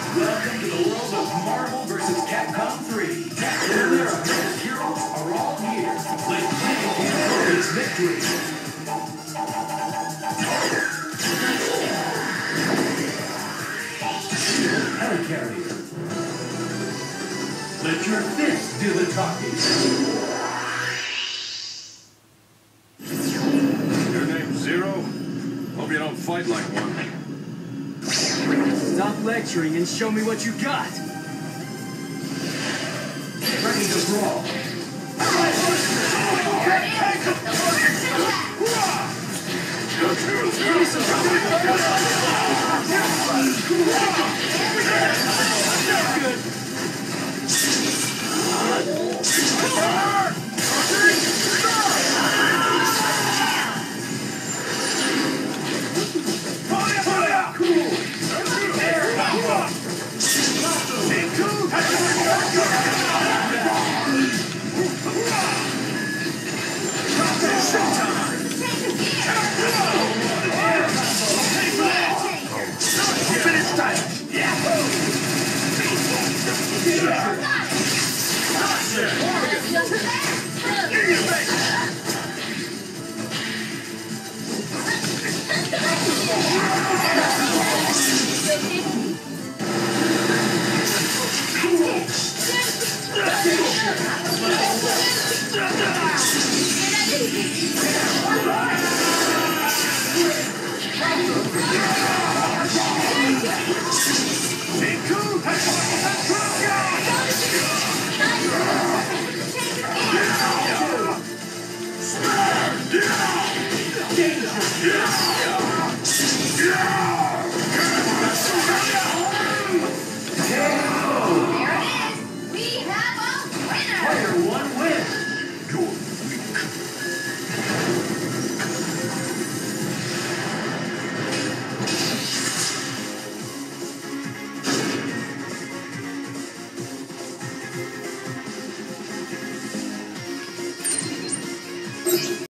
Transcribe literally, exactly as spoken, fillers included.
Welcome to the world of Marvel versus. Capcom three. Captain America's heroes are all here. Let's play for its victory. Helicarrier. Let your fists do the talking. Your name's Zero? Hope you don't fight like one. Stop lecturing and show me what you got. Ready to brawl. Give me some